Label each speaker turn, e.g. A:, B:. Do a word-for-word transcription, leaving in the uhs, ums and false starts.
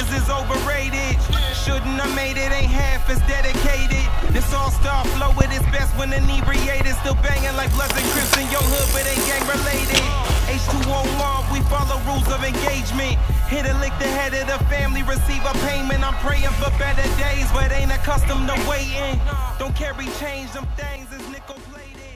A: niggas is overrated. Shouldn't have made it, ain't half as dedicated. This all-star flow at its best when inebriated. Still banging like Bloods and Crips in your hood, but ain't gang related. H two O mob, we follow rules of engagement. Hit a lick the head of the family, receive a payment. I'm praying for better days, but ain't accustomed to waiting. Don't carry change, them things is nickel plated.